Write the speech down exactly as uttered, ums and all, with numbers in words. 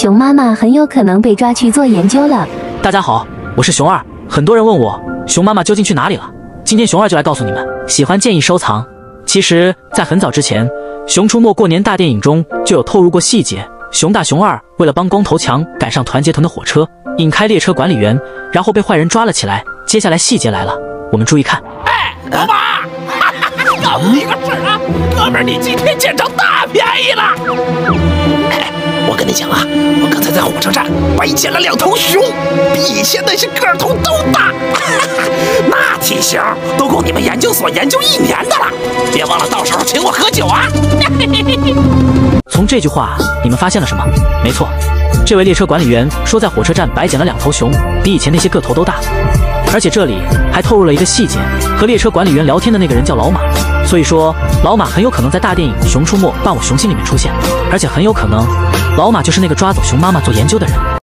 熊妈妈很有可能被抓去做研究了。 大家好，我是熊二。很多人问我熊妈妈究竟去哪里了，今天熊二就来告诉你们。喜欢建议收藏。其实，在很早之前，《熊出没》过年大电影中就有透露过细节。熊大、熊二为了帮光头强赶上团结团的火车，引开列车管理员，然后被坏人抓了起来。接下来细节来了，我们注意看。 哎，老马，告诉你个事儿啊，哥们儿，你今天捡着大便宜了。哎，我跟你讲啊，我刚才在火车站白捡了两头熊，比以前那些个头都大，那体型都够你们研究所研究一年的了。别忘了到时候请我喝酒啊！ 从这句话，你们发现了什么？没错，这位列车管理员说在火车站白捡了两头熊，比以前那些个头都大。而且这里还透露了一个细节，和列车管理员聊天的那个人叫老马，所以说老马很有可能在大电影《熊出没·伴我熊心》里面出现，而且很有可能老马就是那个抓走熊妈妈做研究的人。